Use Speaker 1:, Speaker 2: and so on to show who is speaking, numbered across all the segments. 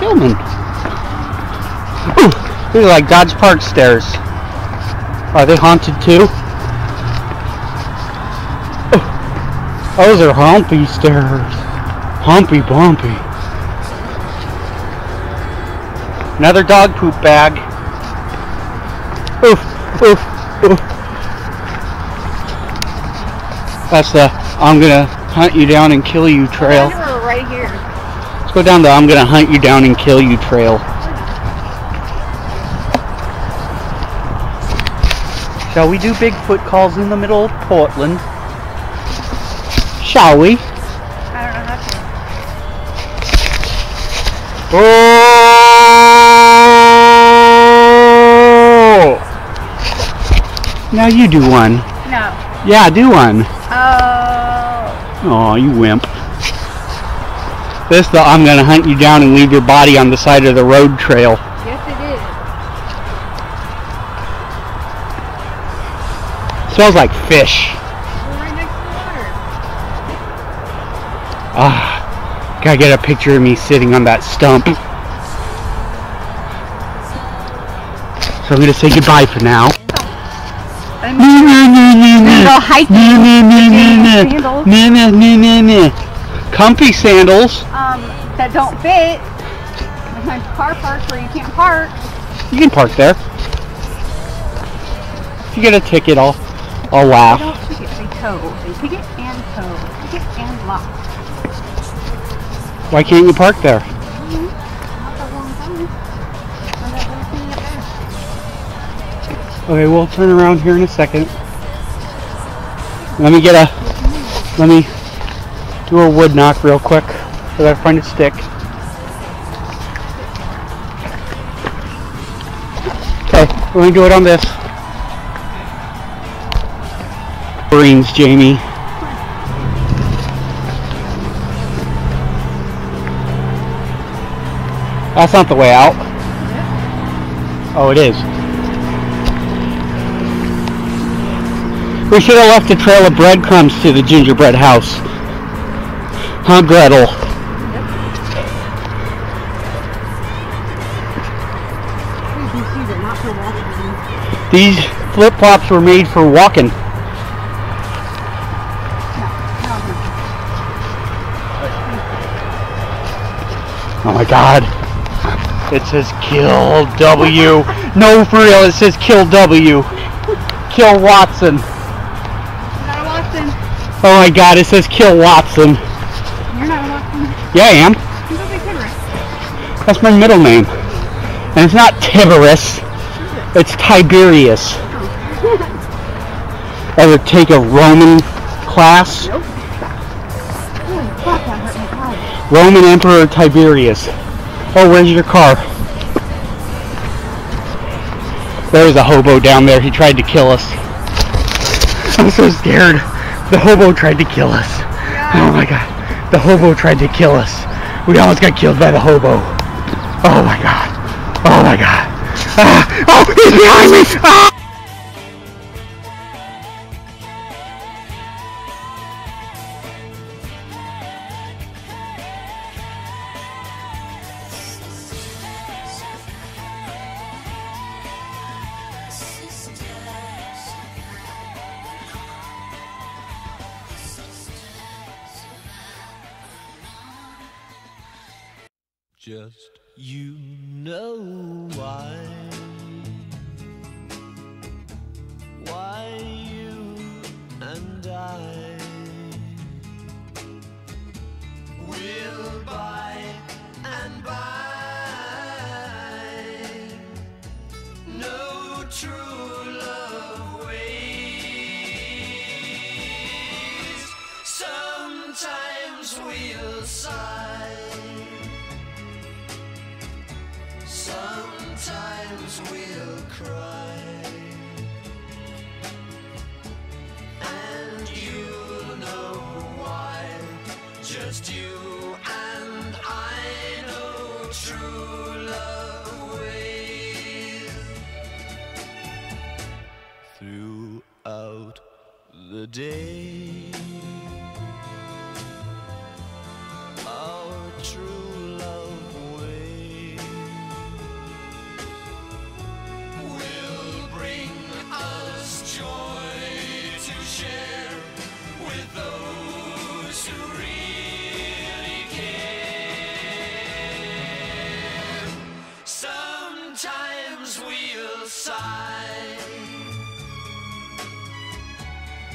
Speaker 1: filming. Ooh, these are like Dodge Park stairs. Are they haunted too? Oh, those are humpy stairs. Humpy bumpy. Another dog poop bag. Oof, oof, oof. That's the I'm gonna hunt you down and kill you trail.
Speaker 2: We're right here.
Speaker 1: Let's go down the I'm gonna hunt you down and kill you trail. Shall we do Bigfoot calls in the middle of Portland? Shall we?
Speaker 2: I don't know how
Speaker 1: to. Oh! Now you do one.
Speaker 2: No.
Speaker 1: Yeah, do one.
Speaker 2: Oh.
Speaker 1: Oh, you wimp. This the I'm gonna hunt you down and leave your body on the side of the road trail.
Speaker 2: Yes, it is.
Speaker 1: Smells like fish.
Speaker 2: We're right next to the water.
Speaker 1: Ah, gotta get a picture of me sitting on that stump. So I'm gonna say goodbye for now.
Speaker 2: I'm gonna go hiking with sandals.
Speaker 1: Comfy sandals.
Speaker 2: That don't fit. Sometimes car parks where you can't park.
Speaker 1: You can park there. If you get a ticket, I'll laugh.
Speaker 2: They don't ticket, they tow. They ticket and tow. Ticket and lock.
Speaker 1: Why can't you park there?
Speaker 2: Not that long time. I'm not gonna clean it back.
Speaker 1: Okay, we'll turn around here in a second. Let me do a wood knock real quick. I gotta find a stick. Okay, we're gonna do it on this. Marines, Jamie. That's not the way out. Oh, it is. We should have left a trail of breadcrumbs to the gingerbread house. Huh, Gretel? These flip-flops were made for walking. Oh my God. It says kill W. No, for real, it says kill W. Kill Watson.
Speaker 2: Not Watson.
Speaker 1: Oh my God, it says kill Watson.
Speaker 2: You're not Watson.
Speaker 1: Yeah, I am.
Speaker 2: You look like Tiberius.
Speaker 1: That's my middle name. And it's not Tiberius. It's Tiberius. Ever take a Roman class?
Speaker 2: Nope. Holy fuck, that hurt my car.
Speaker 1: Roman Emperor Tiberius. Oh, where's your car? There's a hobo down there. He tried to kill us. I'm so scared. The hobo tried to kill us.
Speaker 2: Yeah.
Speaker 1: Oh my God. The hobo tried to kill us. We almost got killed by the hobo. Oh my God. Oh my God. Ah! Oh, he's behind me! Ah!
Speaker 3: Just you know why you and I will by and by no true love ways. Sometimes we'll sigh, sometimes we'll cry, and you'll know why. Just you and I know true love ways. Throughout the day, our true love ways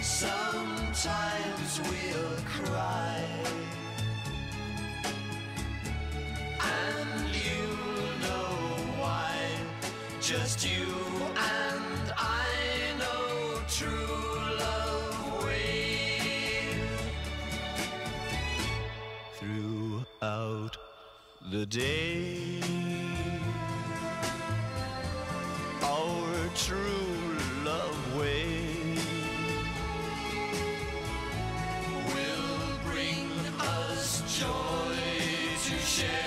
Speaker 3: sometimes we'll cry, and you'll know why. Just you and I know true love waits. Throughout the day, our true love way will bring us joy to share.